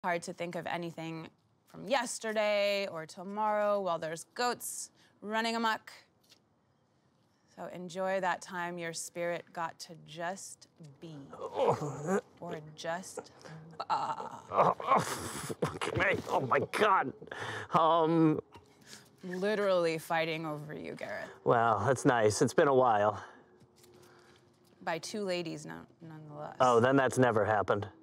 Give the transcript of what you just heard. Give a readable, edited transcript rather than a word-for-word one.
Hard to think of anything from yesterday or tomorrow while there's goats running amok. So enjoy that time your spirit got to just be. Or just Okay. Oh my God. Literally fighting over you, Gareth. Well, that's nice. It's been a while. By two ladies, nonetheless. Oh, then that's never happened.